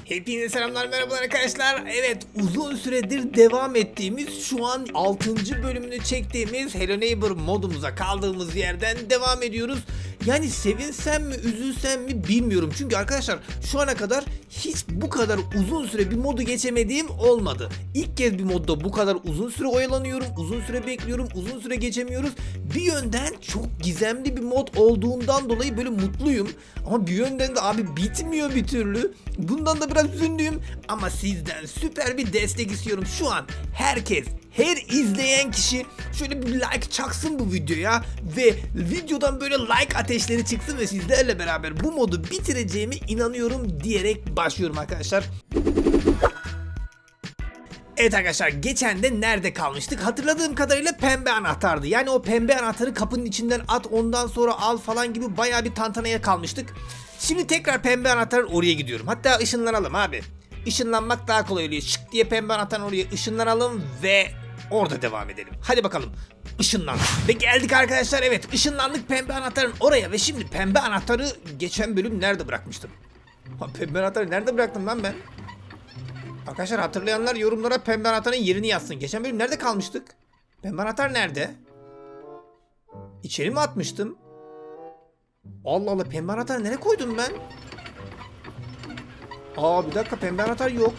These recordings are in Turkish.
Hepinize selamlar, merhabalar arkadaşlar. Evet, uzun süredir devam ettiğimiz, şu an 6. bölümünü çektiğimiz Hello Neighbor modumuza kaldığımız yerden devam ediyoruz. Yani sevinsem mi üzülsem mi bilmiyorum. Çünkü arkadaşlar şu ana kadar hiç bu kadar uzun süre bir modu geçemediğim olmadı. İlk kez bir modda bu kadar uzun süre oyalanıyorum, uzun süre bekliyorum, uzun süre geçemiyoruz. Bir yönden çok gizemli bir mod olduğundan dolayı böyle mutluyum. Ama bir yönden de abi bitmiyor bir türlü. Bundan da biraz üzüldüm. Ama sizden süper bir destek istiyorum. Şu an herkes, her izleyen kişi şöyle bir like çaksın bu videoya ve videodan böyle like ateşleri çıksın ve sizlerle beraber bu modu bitireceğime inanıyorum diyerek başlıyorum arkadaşlar. Evet arkadaşlar, geçen de nerede kalmıştık? Hatırladığım kadarıyla pembe anahtardı. Yani o pembe anahtarı kapının içinden at, ondan sonra al falan gibi bayağı bir tantanaya kalmıştık. Şimdi tekrar pembe anahtarın oraya gidiyorum. Hatta ışınlanalım abi. Işınlanmak daha kolay oluyor. Şık diye pembe anahtarın oraya ışınlanalım ve orada devam edelim. Hadi bakalım. Işınlan. Ve geldik arkadaşlar, evet ışınlandık pembe anahtarın oraya ve şimdi pembe anahtarı geçen bölüm nerede bırakmıştım? Pembe anahtarı nerede bıraktım lan ben? Arkadaşlar hatırlayanlar yorumlara pembe anahtarın yerini yazsın. Geçen bölüm nerede kalmıştık? Pembe anahtar nerede? İçeri mi atmıştım? Allah Allah, pembe anahtarı nereye koydum ben? Aa bir dakika, pembe anahtar yok.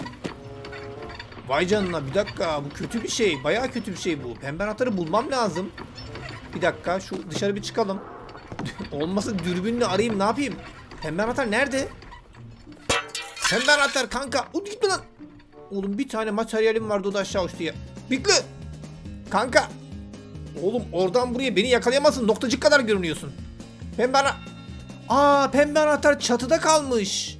Vay canına, bir dakika, bu kötü bir şey. Bayağı kötü bir şey bu. Pembe anahtarı bulmam lazım. Bir dakika, şu dışarı bir çıkalım. Olmasa dürbünle arayayım, ne yapayım? Pembe anahtar nerede? Pembe anahtar kanka. Gitme lan. Oğlum bir tane materyalim vardı, o da aşağı uçtu ya. Bekle. Kanka. Oğlum oradan buraya beni yakalayamazsın. Noktacık kadar görünüyorsun. Pembe pembe anahtar çatıda kalmış.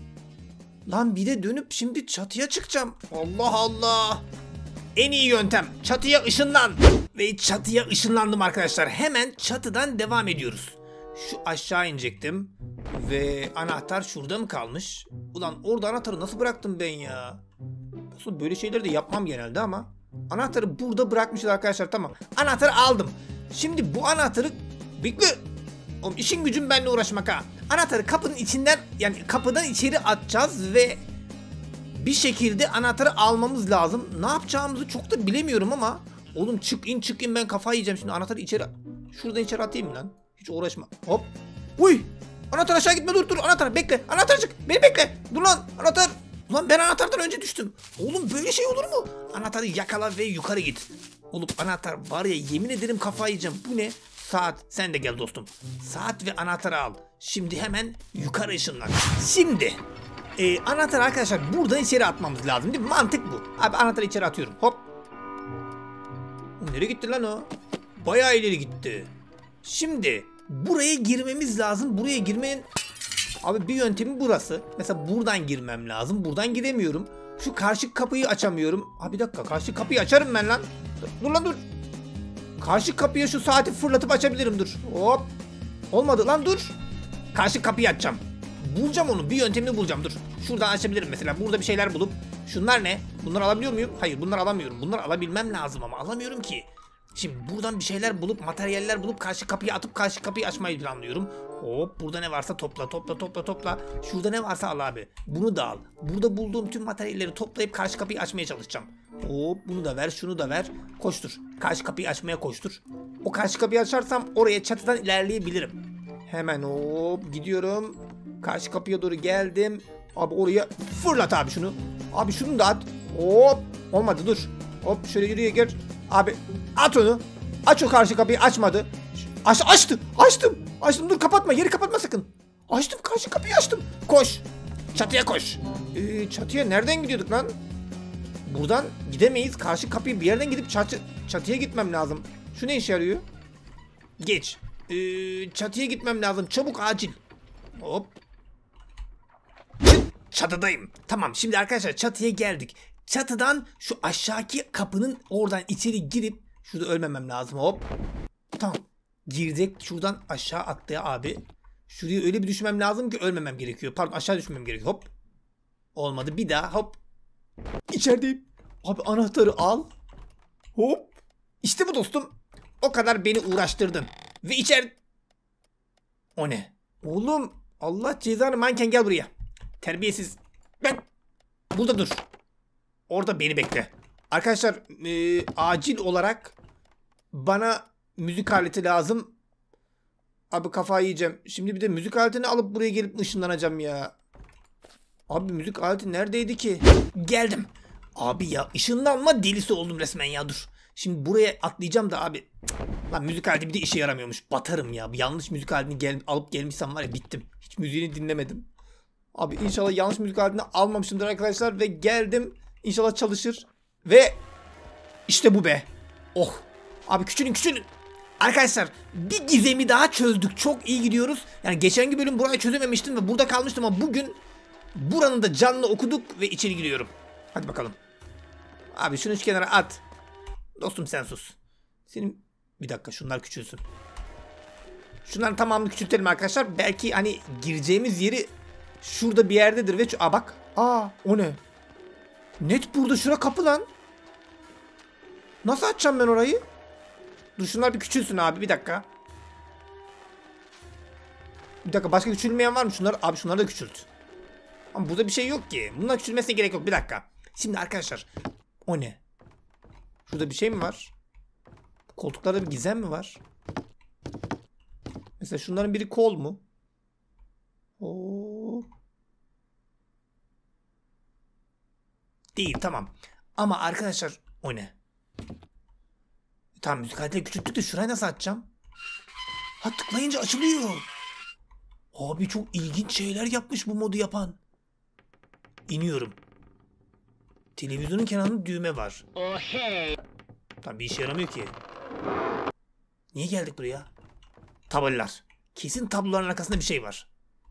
Lan bir de dönüp şimdi çatıya çıkacağım. Allah Allah. En iyi yöntem çatıya ışınlan. Ve çatıya ışınlandım arkadaşlar. Hemen çatıdan devam ediyoruz. Şu aşağı inecektim. Ve anahtar şurada mı kalmış? Ulan orada anahtarı nasıl bıraktım ben ya? Aslında böyle şeyleri de yapmam genelde ama. Anahtarı burada bırakmışız arkadaşlar, tamam. Anahtarı aldım. Şimdi bu anahtarı... Bekle. Oğlum işin gücün benimle uğraşmak ha. Anahtarı kapının içinden, yani kapıdan içeri atacağız ve... Bir şekilde anahtarı almamız lazım. Ne yapacağımızı çok da bilemiyorum ama... Oğlum çık in ben kafayı yiyeceğim şimdi. Anahtarı içeri... Şuradan içeri atayım mı lan? Hiç uğraşma. Hop. Uy. Anahtar aşağı gitme, dur anahtar bekle. Anahtar çık, beni bekle. Dur lan anahtar. Ulan ben anahtardan önce düştüm. Oğlum böyle şey olur mu? Anahtarı yakala ve yukarı git. Oğlum anahtar var ya, yemin ederim kafayı yiyeceğim. Bu ne? Saat, sen de gel dostum. Saat ve anahtarı al. Şimdi hemen yukarı ışınlan. Şimdi anahtarı arkadaşlar buradan içeri atmamız lazım değil mi? Mantık bu. Abi anahtarı içeri atıyorum. Hop. Nereye gitti lan o? Bayağı ileri gitti. Şimdi buraya girmemiz lazım. Buraya girmenin abi bir yöntemi burası. Mesela buradan girmem lazım. Buradan giremiyorum. Şu karşı kapıyı açamıyorum. Abi bir dakika, karşı kapıyı açarım ben lan. Dur lan dur. Karşı kapıya şu saati fırlatıp açabilirim, dur. Hop. Olmadı lan, dur. Karşı kapıyı açacağım. Bulacağım onu, bir yöntemini bulacağım, dur. Şuradan açabilirim mesela. Burada bir şeyler bulup. Şunlar ne? Bunları alabiliyor muyum? Hayır, bunları alamıyorum. Bunları alabilmem lazım ama alamıyorum ki. Şimdi buradan bir şeyler bulup, materyaller bulup karşı kapıyı atıp karşı kapıyı açmayı planlıyorum. Hop, burada ne varsa topla. Şurada ne varsa al abi. Bunu da al. Burada bulduğum tüm materyalleri toplayıp karşı kapıyı açmaya çalışacağım. Hop, bunu da ver, şunu da ver. Koştur. Karşı kapıyı açmaya koştur. O karşı kapıyı açarsam oraya çatıdan ilerleyebilirim. Hemen hop gidiyorum. Karşı kapıya doğru geldim. Abi oraya fırlat abi şunu. Abi şunu da at. Hop, olmadı, dur. Hop şöyle yürüye gir. Abi at onu. Aç o karşı kapıyı, açmadı. Açtım, dur kapatma, yeri kapatma sakın. Açtım, karşı kapıyı açtım. Koş. Çatıya koş. Çatıya nereden gidiyorduk lan? Buradan gidemeyiz. Karşı kapıyı bir yerden gidip çatıya gitmem lazım. Şu ne işe yarıyor? Geç. Çatıya gitmem lazım. Çabuk, acil. Hop. Çatıdayım. Tamam, şimdi arkadaşlar çatıya geldik. Çatıdan şu aşağıki kapının oradan içeri girip şurada ölmemem lazım. Hop. Tamam. Girdik. Şuradan aşağı atlaya abi. Şuraya öyle bir düşmem lazım ki ölmemem gerekiyor. Pardon, aşağı düşmem gerekiyor. Hop. Olmadı. Bir daha. Hop. İçerideyim. Abi anahtarı al. Hop. İşte bu dostum. O kadar beni uğraştırdın. Ve O ne? Oğlum. Allah cezanı, manken gel buraya. Terbiyesiz. Ben burada dur. Orada beni bekle. Arkadaşlar acil olarak bana müzik aleti lazım. Abi kafayı yiyeceğim. Şimdi bir de müzik aletini alıp buraya gelip ışınlanacağım ya. Abi müzik aleti neredeydi ki? Geldim. Abi ya ışınlanma delisi oldum resmen ya, dur. Şimdi buraya atlayacağım da abi. Lan müzik aleti bir de işe yaramıyormuş. Batarım ya. Yanlış müzik aletini alıp gelmişsem var ya, bittim. Hiç müziğini dinlemedim. Abi inşallah yanlış müzik aletini almamışımdır arkadaşlar ve geldim. İnşallah çalışır. Ve işte bu be. Oh. Abi küçülün. Arkadaşlar bir gizemi daha çözdük. Çok iyi gidiyoruz. Yani geçenki bölüm burayı çözememiştim ve burada kalmıştım ama bugün buranın da canlı okuduk ve içeri giriyorum. Hadi bakalım. Abi şunu şu kenara at. Dostum sen sus. Senin bir dakika, şunlar küçülsün. Şunların tamamını küçültelim arkadaşlar. Belki hani gireceğimiz yeri şurada bir yerdedir ve bak. O ne? Net burada, şura kapı lan. Nasıl açacağım ben orayı? Dur şunlar bir küçülsün abi, bir dakika. Bir dakika, başka küçülmeyen var mı? Şunları da küçült. Ama burada bir şey yok ki. Bunlar küçülmesine gerek yok, bir dakika. Şimdi arkadaşlar. O ne? Şurada bir şey mi var? Koltuklarda bir gizem mi var? Mesela şunların biri kol mu? Değil, tamam. Ama arkadaşlar o ne? Tamam, müzik aletleri küçülttük de şurayı nasıl açacağım? Ha, tıklayınca açılıyor. Abi çok ilginç şeyler yapmış bu modu yapan. İniyorum. Televizyonun kenarında düğme var. Oh hey. Tamam, bir işe yaramıyor ki. Niye geldik buraya? Tablolar. Kesin tabloların arkasında bir şey var.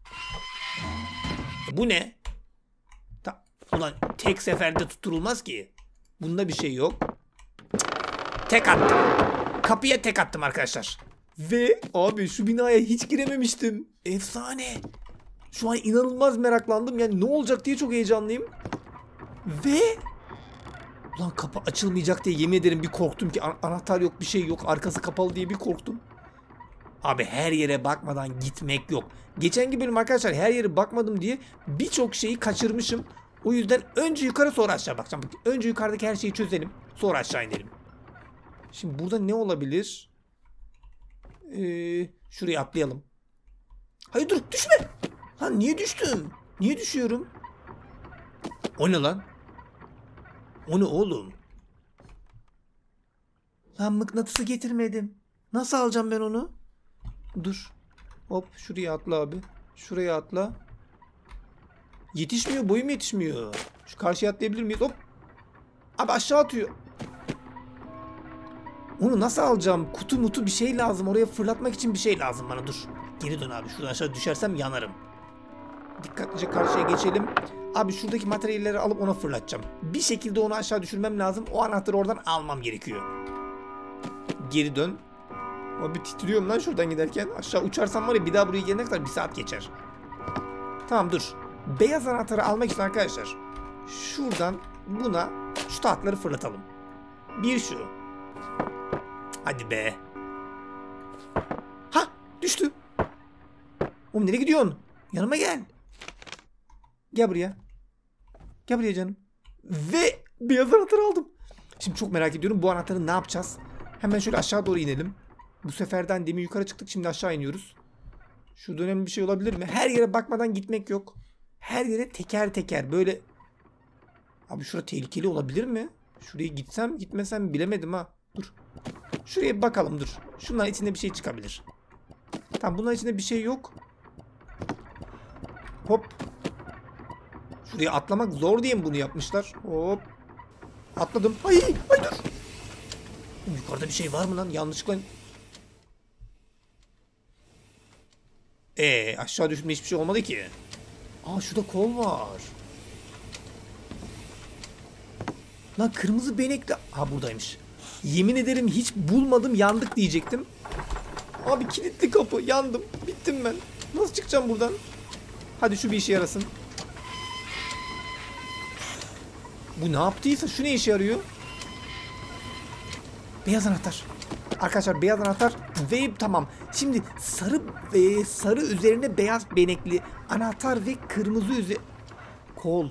Bu ne? Ulan tek seferde tutturulmaz ki. Bunda bir şey yok. Tek attım. Kapıya tek attım arkadaşlar. Ve abi şu binaya hiç girememiştim. Efsane. Şu an inanılmaz meraklandım. Yani ne olacak diye çok heyecanlıyım. Ve ulan kapı açılmayacak diye yemin ederim bir korktum ki, anahtar yok, bir şey yok, arkası kapalı diye bir korktum. Abi her yere bakmadan gitmek yok. Geçenki bölüm arkadaşlar her yere bakmadım diye birçok şeyi kaçırmışım. O yüzden önce yukarı sonra aşağı bakacağım. Önce yukarıdaki her şeyi çözelim. Sonra aşağı inelim. Şimdi burada ne olabilir? Şuraya atlayalım. Hayır dur, düşme. Lan niye düştüm? Niye düşüyorum? O ne lan? O ne oğlum? Lan mıknatısı getirmedim. Nasıl alacağım ben onu? Dur. Hop şuraya atla abi. Şuraya atla. Yetişmiyor, boyum yetişmiyor. Şu karşıya atlayabilir miyiz? Hop. Abi aşağı atıyor. Onu nasıl alacağım? Kutu mutu bir şey lazım. Oraya fırlatmak için bir şey lazım bana. Dur. Geri dön abi. Şuradan aşağı düşersem yanarım. Dikkatlice karşıya geçelim. Abi şuradaki materyalleri alıp ona fırlatacağım. Bir şekilde onu aşağı düşürmem lazım. O anahtarı oradan almam gerekiyor. Geri dön. Abi titriyorum lan şuradan giderken. Aşağı uçarsam var ya, bir daha buraya gelene kadar 1 saat geçer. Tamam dur. Beyaz anahtarı almak için arkadaşlar şuradan buna şu tahtları fırlatalım. Bir şu. Hadi be. Ha, düştü. Oğlum nereye gidiyorsun? Yanıma gel. Gel buraya. Gel buraya canım. Ve beyaz anahtarı aldım. Şimdi çok merak ediyorum, bu anahtarı ne yapacağız? Hemen şöyle aşağı doğru inelim. Bu seferden demin yukarı çıktık, şimdi aşağı iniyoruz. Şurada önemli bir şey olabilir mi? Her yere bakmadan gitmek yok. Her yere teker teker böyle. Abi şurada tehlikeli olabilir mi? Şuraya gitsem gitmesem bilemedim ha. Dur. Şuraya bir bakalım, dur. Şunların içinde bir şey çıkabilir. Tamam, bunların içinde bir şey yok. Hop. Şuraya atlamak zor diye mi bunu yapmışlar? Hop. Atladım. Ay dur. Yukarıda bir şey var mı lan? Yanlışlıkla. Aşağı düşme hiçbir şey olmadı ki. Şurada kol var. Lan kırmızı benekli. Buradaymış. Yemin ederim hiç bulmadım, yandık diyecektim. Abi kilitli kapı, yandım. Bittim ben. Nasıl çıkacağım buradan? Hadi şu bir işe yarasın. Bu ne yaptıysa şu ne işe yarıyor? Beyaz anahtar. Arkadaşlar beyaz anahtar ve tamam. Şimdi sarı üzerine beyaz benekli anahtar ve kırmızı Kol.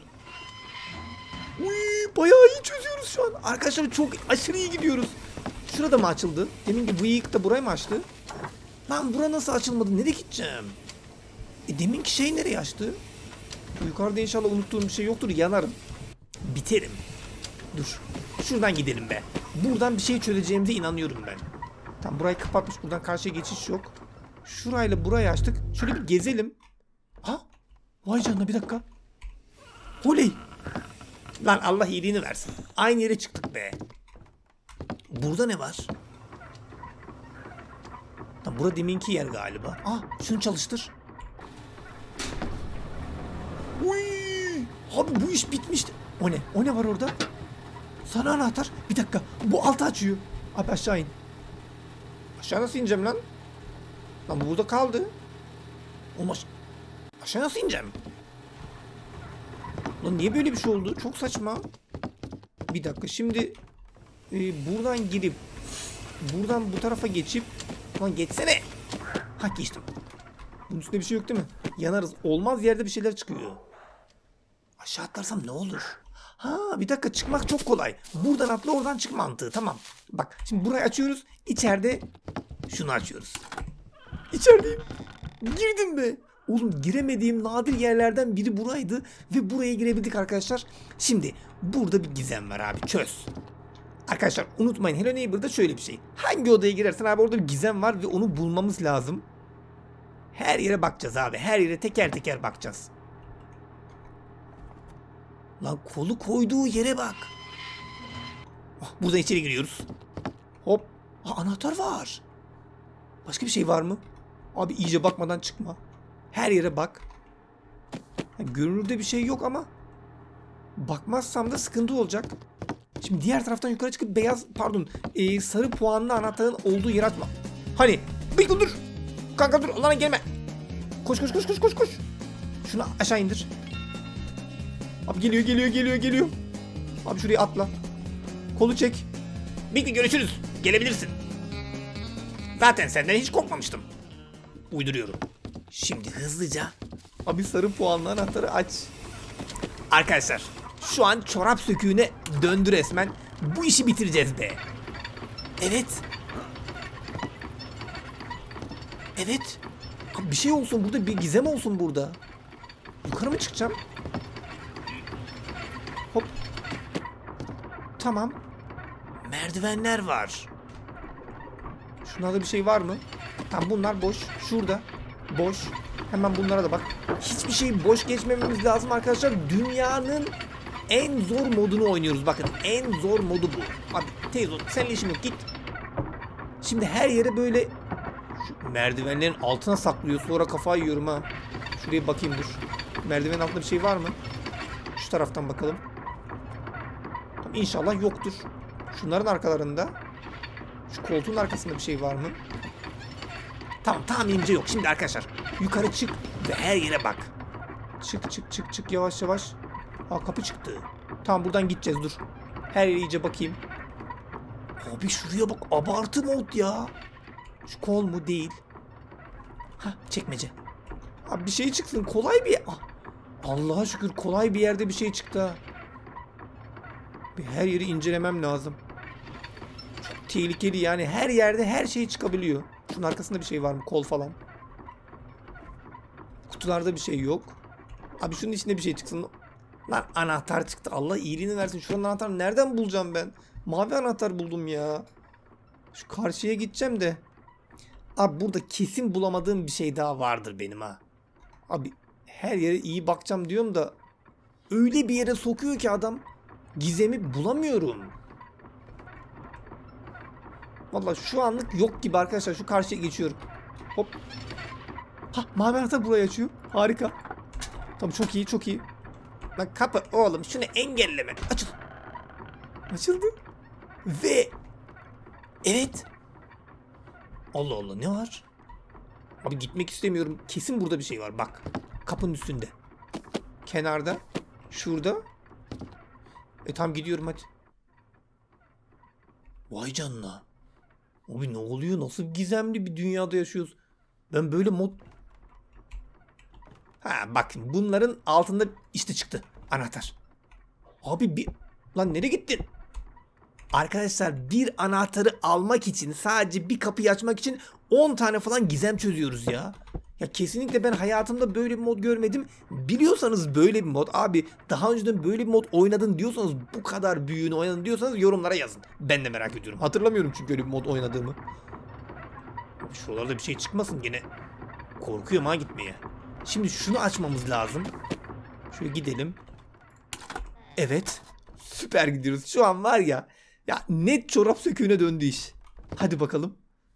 Uy, bayağı iyi çözüyoruz şu an. Arkadaşlar çok aşırı iyi gidiyoruz. Şurada mı açıldı? Deminki bıyık da burayı mı açtı? Lan bura nasıl açılmadı? Nereye gideceğim? Deminki şey nereye açtı? Yukarıda inşallah unuttuğum bir şey yoktur. Yanarım. Biterim. Dur. Şuradan gidelim be. Buradan bir şey çözeceğimize inanıyorum ben. Tamam, burayı kapatmış. Buradan karşıya geçiş yok. Şurayla burayı açtık. Şöyle bir gezelim. Ha? Vay canına, bir dakika. Oley. Lan Allah iyiliğini versin. Aynı yere çıktık be. Burada ne var? Lan bura deminki yer galiba. Şunu çalıştır. Uy! Abi bu iş bitmişti. O ne? O ne var orada? Sana anahtar. Bir dakika. Bu altı açıyor. Abi aşağı in. Aşağı nasıl ineceğim lan? Lan bu burada kaldı. Olmaz. Aşağı nasıl ineceğim? Lan niye böyle bir şey oldu? Çok saçma. Bir dakika. Şimdi buradan girip buradan bu tarafa geçip lan geçsene. Ha, geçtim. Bunun üstünde bir şey yok değil mi? Yanarız. Olmaz yerde bir şeyler çıkıyor. Aşağı atlarsam ne olur? Ha, bir dakika, çıkmak çok kolay. Buradan atla, oradan çık mantığı. Tamam. Bak şimdi burayı açıyoruz. İçeride şunu açıyoruz. İçerideyim. Girdim be. Oğlum, giremediğim nadir yerlerden biri buraydı. Ve buraya girebildik arkadaşlar. Şimdi burada bir gizem var abi. Çöz. Arkadaşlar unutmayın, Hello Neighbor'da şöyle bir şey. Hangi odaya girersen abi orada bir gizem var ve onu bulmamız lazım. Her yere bakacağız abi. Her yere teker teker bakacağız. Lan kolu koyduğu yere bak. Buradan içeri giriyoruz. Hop. Anahtar var. Başka bir şey var mı? Abi iyice bakmadan çıkma. Her yere bak. Görünürde bir şey yok ama bakmazsam da sıkıntı olacak. Şimdi diğer taraftan yukarı çıkıp sarı puanlı anahtarın olduğu yere atma. Hani bir dur. Kanka dur, Allah'ına gelme. Koş. Şunu aşağı indir. Abi geliyor. Abi şuraya atla. Kolu çek. Bekle, görüşürüz. Gelebilirsin. Zaten senden hiç korkmamıştım. Uyduruyorum. Şimdi hızlıca abi sarı puanlı anahtarı aç. Arkadaşlar şu an çorap söküğüne döndü resmen. Bu işi bitireceğiz be. Evet. Abi bir şey olsun burada, bir gizem olsun burada. Yukarı mı çıkacağım? Hop. Tamam. Merdivenler var. Şunlarda bir şey var mı? Tamam, bunlar boş. Şurada boş. Hemen bunlara da bak. Hiçbir şey boş geçmememiz lazım arkadaşlar. Dünyanın en zor modunu oynuyoruz. Bakın, en zor modu bu. Abi teyze ol. Seninle işim yok, git. Şimdi her yere böyle şu merdivenlerin altına saklıyor. Sonra kafayı yiyorum ha. Şuraya bakayım, dur. Merdivenin altında bir şey var mı? Şu taraftan bakalım. Tamam, İnşallah yoktur. Şunların arkalarında. Şu koltuğun arkasında bir şey var mı? Tamam, tahminimce yok. Şimdi arkadaşlar yukarı çık ve her yere bak. Çık yavaş. Kapı çıktı. Tamam, buradan gideceğiz, dur. Her yere iyice bakayım. Abi şuraya bak, abartı mod ya. Şu kol mu? Değil. Çekmece. Abi bir şey çıksın, kolay bir... Allah'a şükür kolay bir yerde bir şey çıktı. Bir her yeri incelemem lazım. Çok tehlikeli yani, her yerde her şey çıkabiliyor. Şunun arkasında bir şey var mı? Kol falan. Kutularda bir şey yok. Abi şunun içinde bir şey çıksın. Lan anahtar çıktı. Allah iyiliğini versin. Şuranın anahtarını nereden bulacağım ben? Mavi anahtar buldum ya. Şu karşıya gideceğim de. Abi burada kesin bulamadığım bir şey daha vardır benim ha. Abi her yere iyi bakacağım diyorum da öyle bir yere sokuyor ki adam, gizemi bulamıyorum. Vallahi şu anlık yok gibi arkadaşlar. Şu karşıya geçiyorum. Hop. Mavi anahtar burayı açıyor. Harika. Tamam, çok iyi. Lan kapı oğlum, şunu engelleme. Açıl. Açıldı. Ve evet. Allah Allah, ne var? Abi gitmek istemiyorum. Kesin burada bir şey var. Bak. Kapının üstünde. Kenarda. Şurada. Tamam, gidiyorum hadi. Vay canına. Abi ne oluyor? Nasıl gizemli bir dünyada yaşıyoruz? Ben böyle mod... Bak bunların altında işte çıktı. Anahtar. Abi bir... Lan nereye gittin? Arkadaşlar bir anahtarı almak için, sadece bir kapıyı açmak için 10 tane falan gizem çözüyoruz ya. Ya kesinlikle ben hayatımda böyle bir mod görmedim. Biliyorsanız böyle bir mod, abi daha önceden böyle bir mod oynadın diyorsanız, bu kadar büyüğünü oynadın diyorsanız yorumlara yazın. Ben de merak ediyorum. Hatırlamıyorum çünkü öyle bir mod oynadığımı. Şuralarda bir şey çıkmasın gene. Korkuyorum ha gitmeye. Şimdi şunu açmamız lazım. Şöyle gidelim. Evet. Süper gidiyoruz. Şu an var ya. Ya net çorap söküğüne döndü iş. Hadi bakalım.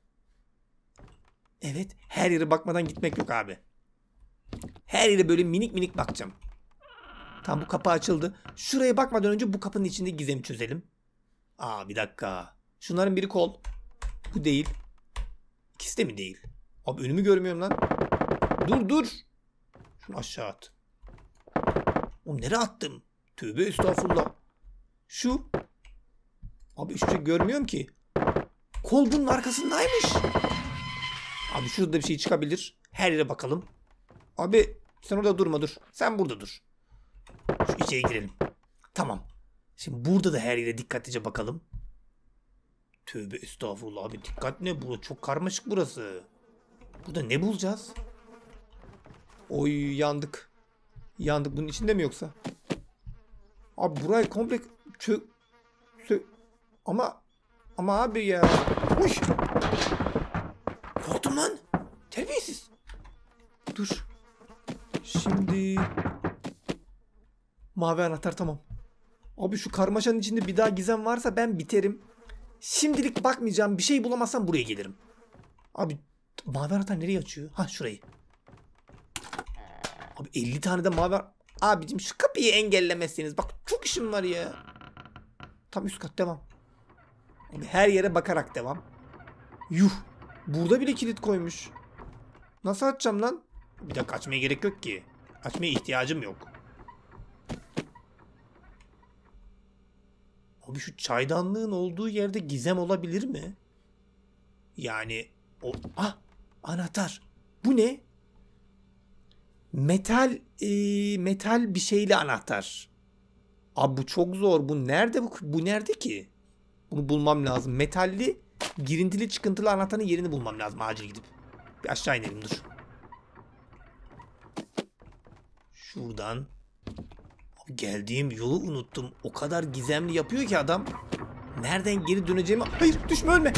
Evet. Her yere bakmadan gitmek yok abi. Her yere böyle minik minik bakacağım. Tamam, bu kapı açıldı. Şuraya bakmadan önce bu kapının içinde gizemi çözelim. Aa, bir dakika. Şunların biri kol. Bu değil. İkisi de mi değil? Abi önümü görmüyorum lan. Dur dur. Şunu aşağı at. O nereye attım? Tövbe estağfurullah. Şu. Abi hiçbir şey görmüyorum ki. Kol bunun arkasındaymış. Abi şurada bir şey çıkabilir. Her yere bakalım. Abi sen orada durma, dur. Sen burada dur. Şu içeri girelim. Tamam. Şimdi burada da her yere dikkatlice bakalım. Tövbe estağfurullah abi, dikkat ne bu? Çok karmaşık burası. Burada ne bulacağız? Oy, yandık. Yandık. Bunun içinde mi yoksa? Abi burayı komple ama abi ya. Uy. Korktum lan. Terbiyesiz. Dur. Şimdi mavi anahtar, tamam. Abi şu karmaşanın içinde bir daha gizem varsa ben biterim. Şimdilik bakmayacağım. Bir şey bulamazsam buraya gelirim. Abi mavi anahtar nereye açıyor? Ha, şurayı. Abi 50 tane de mavi... Abicim şu kapıyı engellemezseniz. Bak çok işim var ya. Tam üst kat, devam. Abi her yere bakarak devam. Yuh. Burada bile kilit koymuş. Nasıl açacağım lan? Bir dakika, açmaya gerek yok ki. Açmaya ihtiyacım yok. Abi şu çaydanlığın olduğu yerde gizem olabilir mi? Yani o... Ah! Anahtar. Bu ne? Metal bir şeyli anahtar. Abi bu çok zor. Bu nerede bu nerede ki? Bunu bulmam lazım. Metalli, girintili, çıkıntılı anahtarın yerini bulmam lazım acil gidip. Bir aşağı inelim, dur. Şuradan. Abi geldiğim yolu unuttum. O kadar gizemli yapıyor ki adam. Nereden geri döneceğimi... Hayır, düşme, ölme.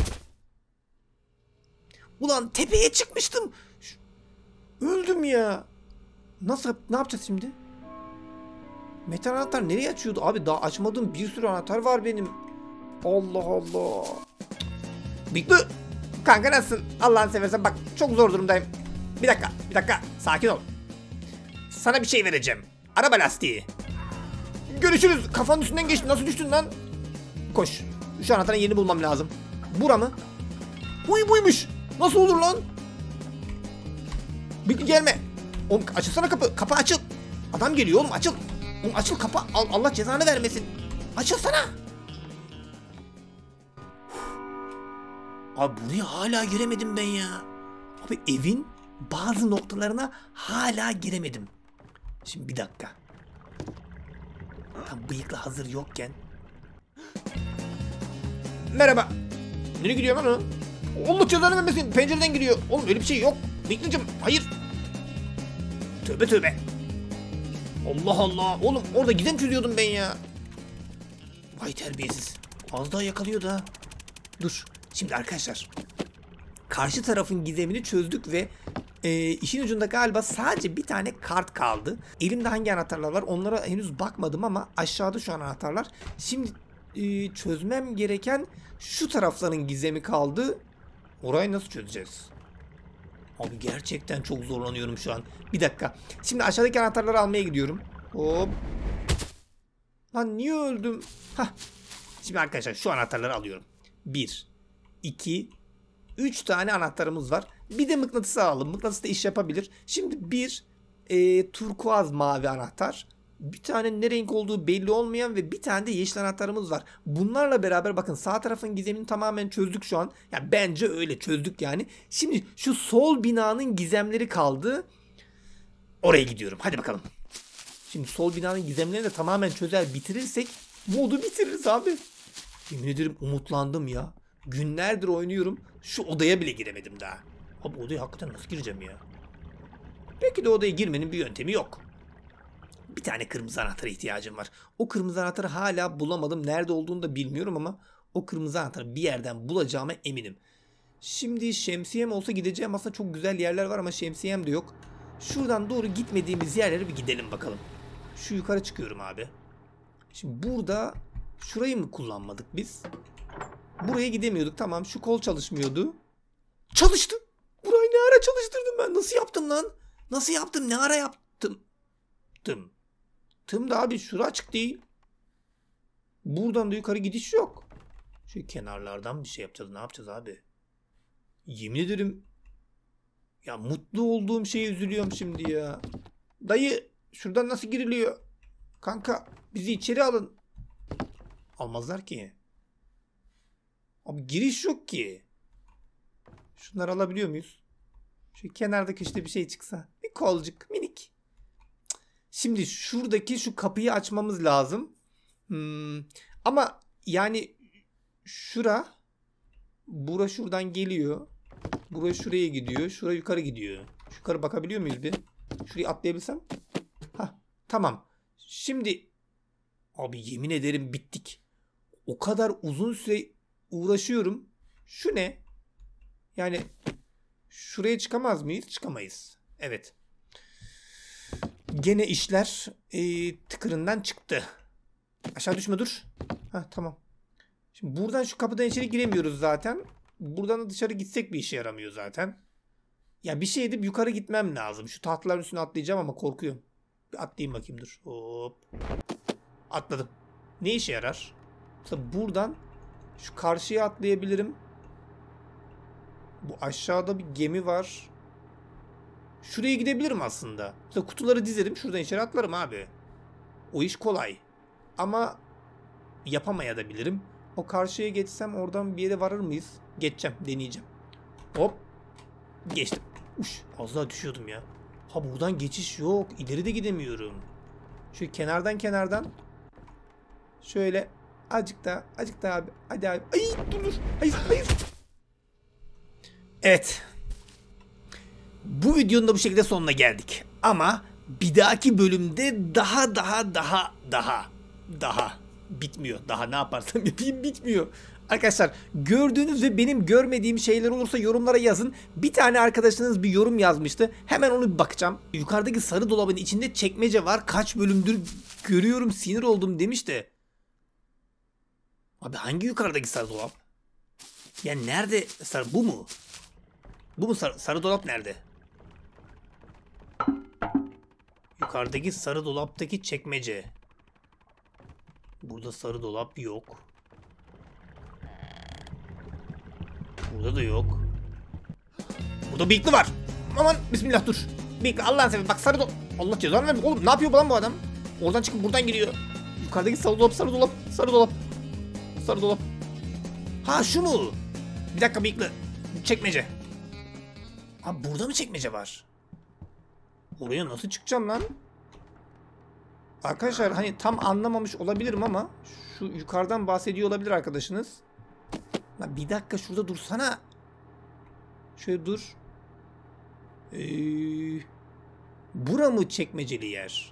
Ulan tepeye çıkmıştım. Öldüm ya. Nasıl, ne yapacağız şimdi? Metal anahtar nereye açıyordu? Abi daha açmadığım bir sürü anahtar var benim. Allah Allah. Biklu. Kanka nasılsın? Allah'ını seversen bak, çok zor durumdayım. Bir dakika. Sakin ol. Sana bir şey vereceğim. Araba lastiği. Görüşürüz. Kafanın üstünden geçti. Nasıl düştün lan? Koş. Şu anahtarın yerini bulmam lazım. Bura mı? Buymuş. Nasıl olur lan? Biklu gelme. Oğlum açılsana kapı. Kapı açıl. Adam geliyor oğlum, açıl. Oğlum açıl kapı. Allah cezanı vermesin. Açılsana. Abi buraya hala giremedim ben ya. Abi evin bazı noktalarına hala giremedim. Şimdi bir dakika. Tam bıyıkla hazır yokken. Merhaba. Nereye gidiyor lan o? Allah cezanı vermesin. Pencereden giriyor. Oğlum öyle bir şey yok. Bıyıklıcım hayır. Tövbe. Allah Allah. Oğlum orada gizem çözüyordum ben ya. Vay terbiyesiz. Az daha yakalıyordu ha. Dur. Şimdi arkadaşlar. Karşı tarafın gizemini çözdük ve işin ucunda galiba sadece bir tane kart kaldı. Elimde hangi anahtarlar var onlara henüz bakmadım ama aşağıda şu an anahtarlar. Şimdi çözmem gereken şu tarafların gizemi kaldı. Orayı nasıl çözeceğiz? Abi gerçekten çok zorlanıyorum şu an. Bir dakika. Şimdi aşağıdaki anahtarları almaya gidiyorum. Hop. Lan niye öldüm? Hah. Şimdi arkadaşlar şu anahtarları alıyorum. 1, 2, 3 tane anahtarımız var. Bir de mıknatısı alalım. Mıknatıs da iş yapabilir. Şimdi bir turkuaz mavi anahtar. Bir tane ne renk olduğu belli olmayan ve bir tane de yeşil anahtarımız var. Bunlarla beraber bakın sağ tarafın gizemini tamamen çözdük şu an. Ya bence öyle çözdük yani. Şimdi şu sol binanın gizemleri kaldı. Oraya gidiyorum. Hadi bakalım. Şimdi sol binanın gizemlerini de tamamen çözer bitirirsek modu bitiririz abi. Yemin ederim umutlandım ya. Günlerdir oynuyorum. Şu odaya bile giremedim daha. Abi odaya hakikaten nasıl gireceğim ya? Belki de odaya girmenin bir yöntemi yok. Bir tane kırmızı anahtara ihtiyacım var. O kırmızı anahtarı hala bulamadım. Nerede olduğunu da bilmiyorum ama o kırmızı anahtarı bir yerden bulacağıma eminim. Şimdi şemsiyem olsa gideceğim aslında çok güzel yerler var ama şemsiyem de yok. Şuradan doğru gitmediğimiz yerlere bir gidelim bakalım. Şu yukarı çıkıyorum abi. Şimdi burada şurayı mı kullanmadık biz? Buraya gidemiyorduk. Tamam, şu kol çalışmıyordu. Çalıştı. Burayı ne ara çalıştırdım ben? Nasıl yaptım lan? Nasıl yaptım? Ne ara yaptım? Tım da abi şura açık değil. Buradan da yukarı gidiş yok. Şu kenarlardan bir şey yapacağız. Ne yapacağız abi? Yemin ederim ya mutlu olduğum şeye üzülüyorum şimdi ya. Dayı şuradan nasıl giriliyor? Kanka bizi içeri alın. Almazlar ki. Abi giriş yok ki. Şunları alabiliyor muyuz? Şu kenardaki işte bir şey çıksa. Bir kolcuk minik. Şimdi şuradaki şu kapıyı açmamız lazım. Ama yani bura şuradan geliyor. Bura şuraya gidiyor. Şura yukarı gidiyor. Yukarı bakabiliyor muyuz bir? Şurayı atlayabilsem. Hah, tamam. Şimdi abi yemin ederim bittik. O kadar uzun süre uğraşıyorum. Şu ne? Yani şuraya çıkamaz mıyız? Çıkamayız. Evet. Gene işler tıkırından çıktı. Aşağı düşme dur. Hah, tamam. Şimdi buradan şu kapıdan içeri giremiyoruz zaten. Buradan da dışarı gitsek bir işe yaramıyor zaten. Ya bir şey edip yukarı gitmem lazım. Şu tahtaların üstüne atlayacağım ama korkuyorum. Bir atlayayım bakayım dur. Hop. Atladım. Ne işe yarar? Mesela buradan şu karşıya atlayabilirim. Bu aşağıda bir gemi var. Şuraya gidebilirim aslında. Mesela kutuları dizerim. Şuradan içeri atlarım abi. O iş kolay. Ama yapamayabilirim. O karşıya geçsem oradan bir yere varır mıyız? Geçeceğim. Deneyeceğim. Hop. Geçtim. Uş. Az daha düşüyordum ya. Ha buradan geçiş yok. İleri de gidemiyorum. Şu kenardan. Şöyle. Azıcık daha abi. Hadi abi. Ay dur. Hayır. Evet. Bu videonun da bu şekilde sonuna geldik. Ama bir dahaki bölümde daha bitmiyor. Daha ne yaparsam yapayım bitmiyor. Arkadaşlar gördüğünüz ve benim görmediğim şeyler olursa yorumlara yazın. Bir tane arkadaşınız bir yorum yazmıştı. Hemen onu bir bakacağım. Yukarıdaki sarı dolabın içinde çekmece var. Kaç bölümdür görüyorum, sinir oldum demişti. Abi hangi yukarıdaki sarı dolap? Yani nerede sarı? Bu mu? Bu mu sarı dolap nerede? Yukarıdaki sarı dolaptaki çekmece. Burada sarı dolap yok. Burada da yok. Burada bıyıklı var. Aman bismillah dur. Bıyıklı Allah'ın seversen bak sarı dolap. Allah cezanı vermiş oğlum, ne yapıyor lan bu adam? Oradan çıkıp buradan giriyor. Yukarıdaki sarı dolap. Ha şu mu? Bir dakika bıyıklı. Çekmece. Abi burada mı çekmece var? Oraya nasıl çıkacağım lan? Arkadaşlar hani tam anlamamış olabilirim ama şu yukarıdan bahsediyor olabilir arkadaşınız. Lan bir dakika şurada dursana. Şöyle dur. Bura mı çekmeceli yer?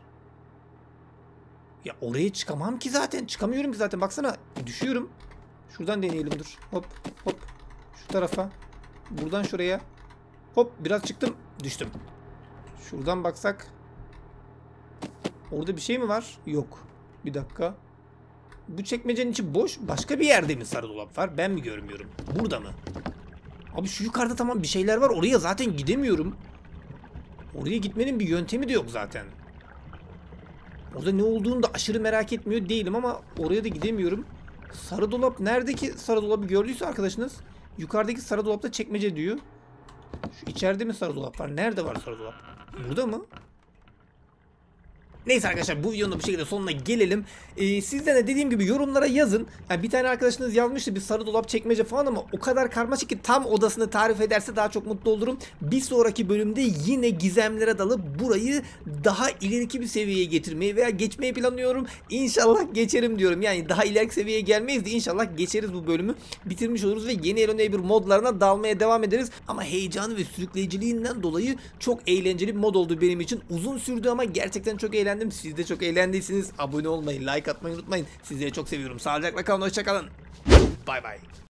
Ya oraya çıkamam ki zaten. Çıkamıyorum ki zaten. Baksana düşüyorum. Şuradan deneyelim dur. Hop. Şu tarafa. Buradan şuraya. Hop biraz çıktım. Düştüm. Şuradan baksak. Orada bir şey mi var? Yok. Bir dakika. Bu çekmecenin içi boş. Başka bir yerde mi sarı dolap var? Ben mi görmüyorum? Burada mı? Abi şu yukarıda tamam bir şeyler var. Oraya zaten gidemiyorum. Oraya gitmenin bir yöntemi de yok zaten. Orada ne olduğunu da aşırı merak etmiyor değilim ama oraya da gidemiyorum. Sarı dolap neredeki sarı dolabı gördüyse arkadaşınız, yukarıdaki sarı dolapta çekmece diyor. Şu içeride mi sarı dolap var? Nerede var sarı dolap? Burada mı? Neyse arkadaşlar, bu videonun da bu şekilde sonuna gelelim. Sizden de dediğim gibi yorumlara yazın. Yani bir tane arkadaşınız yazmıştı bir sarı dolap çekmece falan ama o kadar karmaşık ki tam odasını tarif ederse daha çok mutlu olurum. Bir sonraki bölümde yine gizemlere dalıp burayı daha ileriki bir seviyeye getirmeyi veya geçmeyi planlıyorum. İnşallah geçerim diyorum. Yani daha ileriki seviyeye gelmeyiz de inşallah geçeriz, bu bölümü bitirmiş oluruz ve yeni Hello Neighbor modlarına dalmaya devam ederiz. Ama heyecanı ve sürükleyiciliğinden dolayı çok eğlenceli bir mod oldu benim için. Uzun sürdü ama gerçekten çok eğlendim. Siz de çok eğlendiyseniz abone olmayı, like atmayı unutmayın. Sizleri çok seviyorum. Sağlıcakla kalın, hoşça kalın. Bay bay.